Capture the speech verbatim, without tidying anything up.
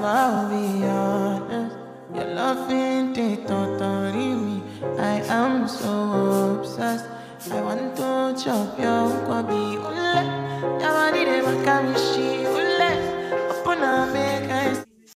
I'll be honest. Your love ain't it totally me. I am so obsessed. I want to chop your kwabi ule. Yamani de makamishi.